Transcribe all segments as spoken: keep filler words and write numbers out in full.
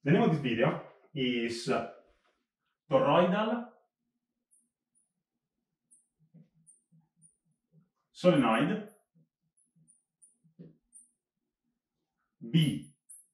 The name of this video is uh, toroidal solenoid B.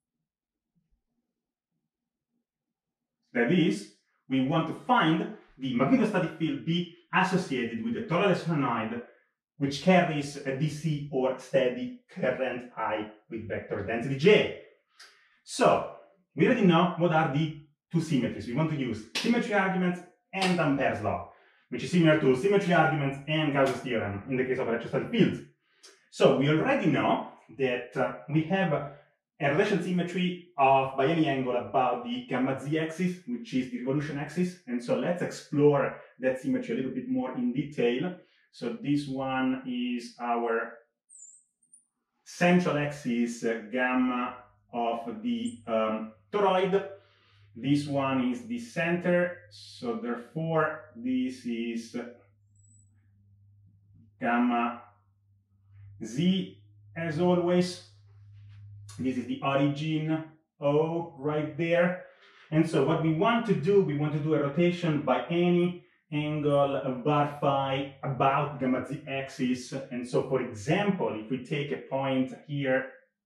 That is, we want to find the magnetostatic field B associated with the toroidal solenoid which carries a D C or steady current I with vector density J. So, we already know what are the two symmetries. We want to use symmetry arguments and Ampere's law, which is similar to symmetry arguments and Gauss's theorem in the case of electrostatic fields. So, we already know that uh, we have a rotation symmetry of by any angle about the gamma z axis, which is the revolution axis. And so let's explore that symmetry a little bit more in detail. So this one is our central axis uh, gamma of the um, toroid. This one is the center, so therefore this is gamma z as always. This is the origin O right there. And so what we want to do, we want to do a rotation by any angle bar phi about gamma z axis. And so for example, if we take a point here,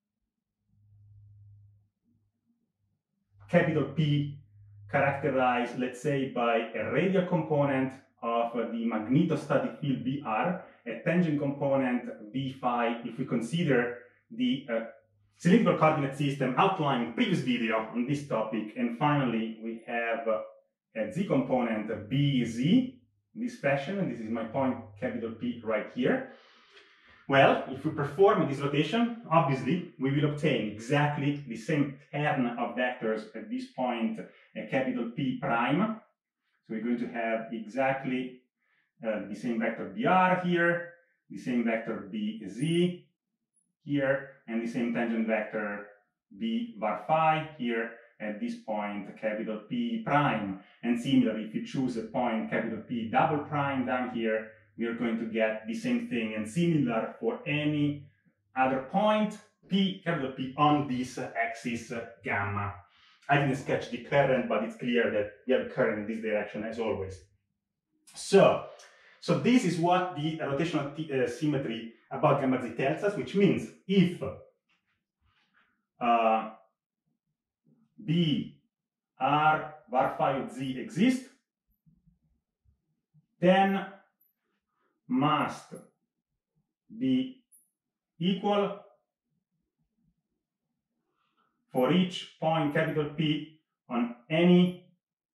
capital P, characterized, let's say, by a radial component of the magnetostatic field B R, a tangent component B phi, if we consider the uh, cylindrical coordinate system outlined in the previous video on this topic. And finally, we have a z component B Z in this fashion, and this is my point capital P right here. Well, if we perform this rotation, obviously we will obtain exactly the same turn of vectors at this point, uh, capital P prime. So we're going to have exactly uh, the same vector B R here, the same vector B Z here, and the same tangent vector B bar phi here at this point, capital P prime. And similarly, if you choose a point capital P double prime down here, we are going to get the same thing, and similar for any other point P, capital P, on this axis uh, gamma. I didn't sketch the current, but it's clear that we have a current in this direction as always. So, so this is what the rotational uh, symmetry about gamma z tells us, which means if uh, B R bar phi of z exist, then must be equal for each point capital P on any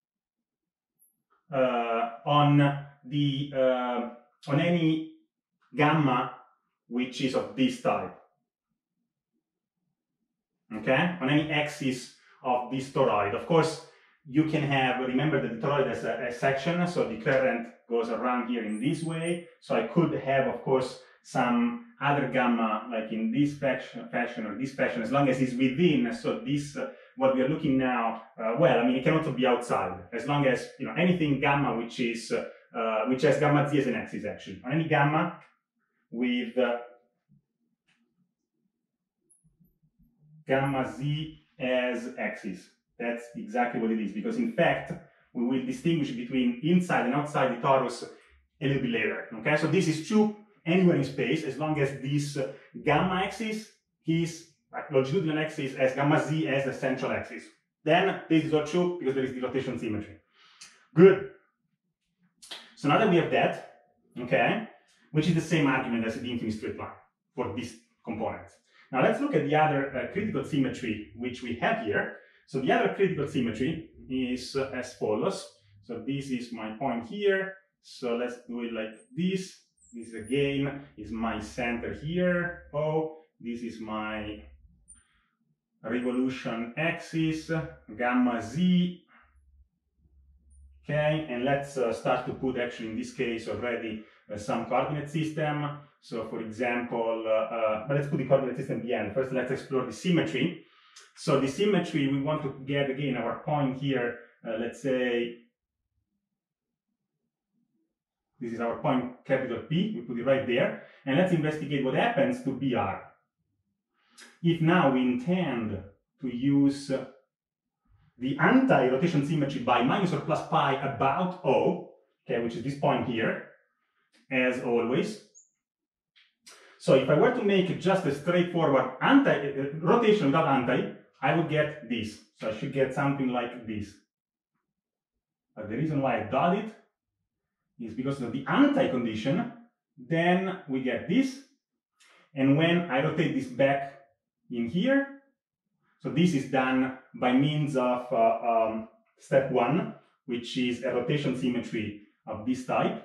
uh, on the uh, on any gamma which is of this type. Okay, on any axis of this toroid. Of course, you can have, remember that the toroid has a, a section, so the current goes around here in this way. So I could have, of course, some other gamma like in this fashion, fashion or this fashion, as long as it's within. So this, uh, what we are looking now, uh, well, I mean, it can also be outside, as long as, you know, anything gamma which is, uh, uh, which has gamma z as an axis actually. On any gamma with uh, gamma z as axis. That's exactly what it is, because in fact, we will distinguish between inside and outside the torus a little bit later. Okay, so this is true anywhere in space, as long as this uh, gamma axis is like longitudinal axis as gamma z as the central axis. Then this is all true because there is the rotation symmetry. Good. So now that we have that, okay, which is the same argument as the infinite straight line for these components. Now let's look at the other uh, critical symmetry which we have here. So the other critical symmetry is uh, as follows. So this is my point here. So let's do it like this. This again is my center here. O. This is my revolution axis, gamma z. Okay, and let's uh, start to put actually in this case already uh, some coordinate system. So for example, uh, uh, but let's put the coordinate system at the end. First, let's explore the symmetry. So the symmetry, we want to get again our point here, uh, let's say, this is our point capital P, we put it right there, and let's investigate what happens to B R. If now we intend to use the anti-rotation symmetry by minus or plus pi about O, okay, which is this point here, as always. So if I were to make just a straightforward anti uh, rotation without anti, I would get this. So I should get something like this. But the reason why I dot it is because of the anti-condition. Then we get this. And when I rotate this back in here, so this is done by means of uh, um, step one, which is a rotation symmetry of this type.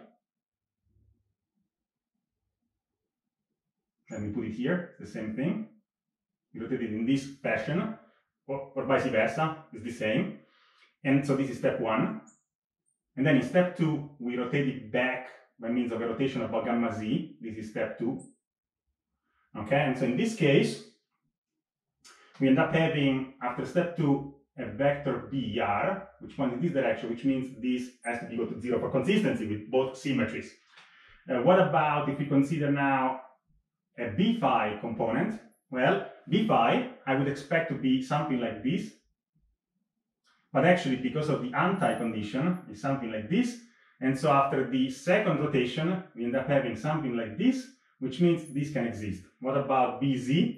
Let me put it here, it's the same thing. We rotate it in this fashion, or, or vice versa, it's the same. And so this is step one. And then in step two, we rotate it back by means of a rotation about gamma z. This is step two. Okay, and so in this case, we end up having, after step two, a vector B R, which points in this direction, which means this has to be equal to zero for consistency with both symmetries. Uh, what about if we consider now a B phi component? Well, B phi, I would expect to be something like this. But actually, because of the anti-condition, it's something like this. And so after the second rotation, we end up having something like this, which means this can exist. What about B Z?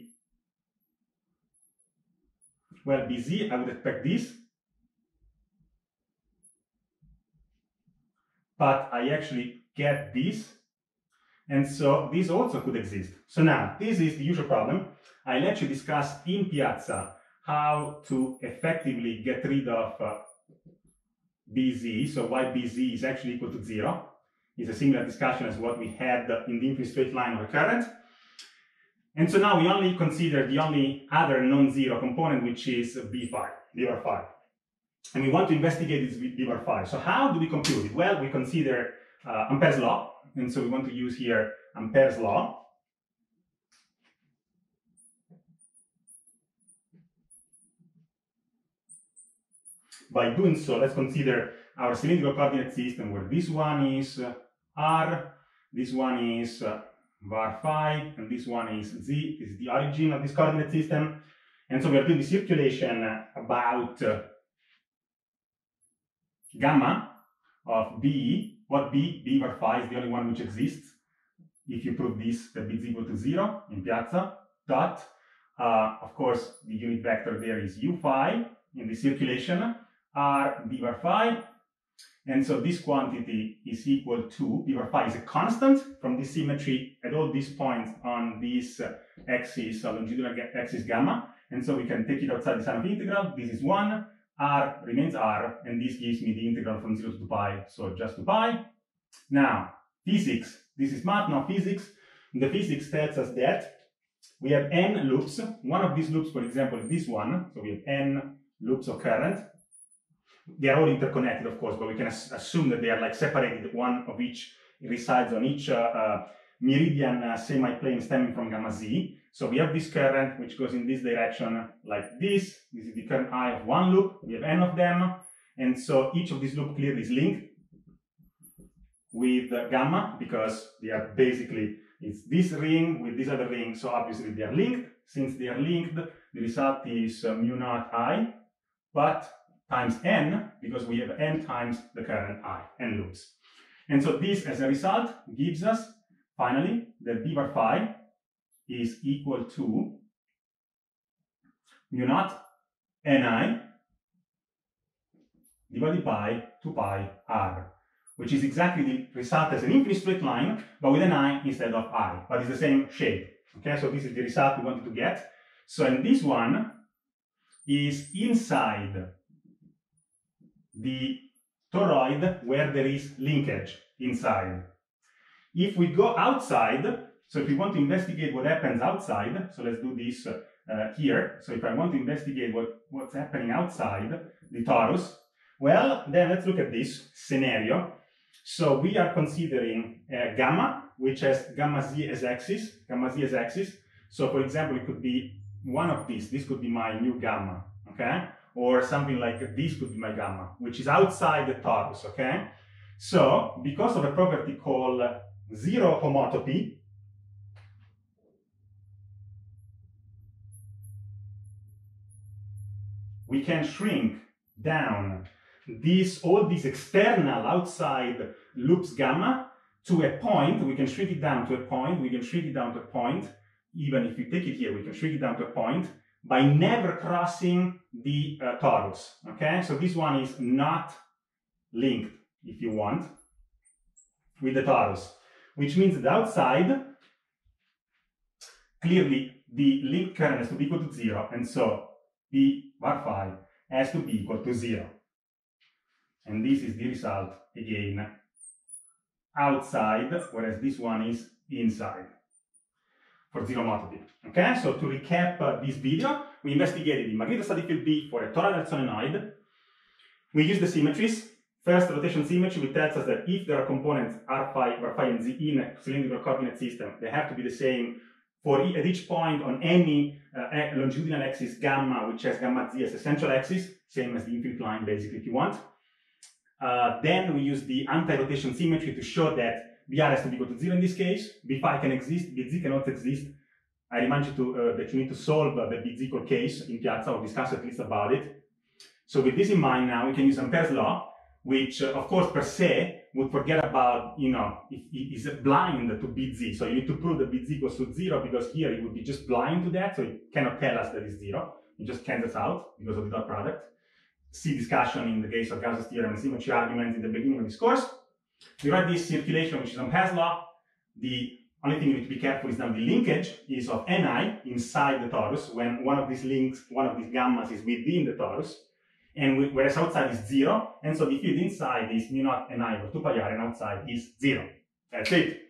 Well, B Z, I would expect this. But I actually get this. And so this also could exist. So now, this is the usual problem. I let you discuss in Piazza how to effectively get rid of uh, B Z, so why B Z is actually equal to zero. It's a similar discussion as what we had in the infinite straight line of a current. And so now we only consider the only other non-zero component, which is B phi, B bar phi. And we want to investigate this B bar phi. So how do we compute it? Well, we consider uh, Ampere's law. And so we want to use here Ampere's law. By doing so, let's consider our cylindrical coordinate system where this one is uh, R, this one is uh, var phi, and this one is z. This is the origin of this coordinate system. And so we are doing the circulation about uh, gamma of B. What B? B var phi is the only one which exists. If you prove this, that B is equal to zero in Piazza, dot. Uh, of course, the unit vector there is U phi in the circulation, R B var phi. And so this quantity is equal to, B bar phi is a constant from this symmetry at all these points on this uh, axis, uh, longitudinal axis gamma. And so we can take it outside the sign of integral. This is one, R remains R, and this gives me the integral from zero to two pi, so just two pi. Now, physics, this is math, now physics. The physics tells us that we have n loops. One of these loops, for example, is this one. So we have n loops of current. They are all interconnected, of course, but we can as assume that they are like separated, one of each resides on each uh, uh, meridian uh, semi-plane stemming from gamma z. So we have this current which goes in this direction like this. This is the current I of one loop. We have n of them. And so each of these loops clearly is linked with uh, gamma because they are basically, it's this ring with this other ring. So obviously they are linked. Since they are linked, the result is uh, mu naught I, but times n, because we have n times the current I, n loops. And so this, as a result, gives us, finally, that B bar phi is equal to mu naught Ni divided by two pi R, which is exactly the result as an infinite straight line, but with an I instead of I, but it's the same shape. Okay, so this is the result we wanted to get. So, and this one is inside the toroid where there is linkage inside. If we go outside, so if we want to investigate what happens outside, so let's do this uh, uh, here. So if I want to investigate what, what's happening outside the torus, well, then let's look at this scenario. So we are considering uh, gamma, which has gamma z as axis, gamma z as axis. So for example, it could be one of these. This could be my new gamma, okay? Or something like this could be my gamma, which is outside the torus, okay? So, because of a property called zero homotopy, we can shrink down this, all these external outside loops gamma to a point. We can shrink it down to a point, we can shrink it down to a point, even if we take it here, we can shrink it down to a point by never crossing the uh, torus, okay? So this one is not linked, if you want, with the torus, which means that outside, clearly the linked current has to be equal to zero, and so P var phi has to be equal to zero. And this is the result, again, outside, whereas this one is inside, for zero motive. Okay, so to recap uh, this video, we investigated the magnetostatic field B for a toroidal solenoid. We used the symmetries. First, rotation symmetry, which tells us that if there are components R phi, R phi, and Z in a cylindrical coordinate system, they have to be the same for e at each point on any uh, longitudinal axis gamma, which has gamma Z as a central axis, same as the infinite line, basically, if you want. Uh, then we use the anti-rotation symmetry to show that B R has to be equal to zero in this case. B phi can exist, B Z cannot exist. I remind you to, uh, that you need to solve uh, the B Z equal case in Piazza, or discuss at least about it. So with this in mind now, we can use Ampere's law, which uh, of course per se would forget about, you know, it is blind to B Z. So you need to prove that B Z equals to zero, because here it would be just blind to that, so it cannot tell us that it's zero. It just cancels out because of the dot product. See discussion in the case of Gauss's theorem and symmetry argument in the beginning of this course. We write this circulation, which is Ampere's law. The only thing you need to be careful is now the linkage is of Ni inside the torus, when one of these links, one of these gammas is within the torus, and we, whereas outside is zero, and so the field inside is mu naught Ni over two pi r, and outside is zero. That's it.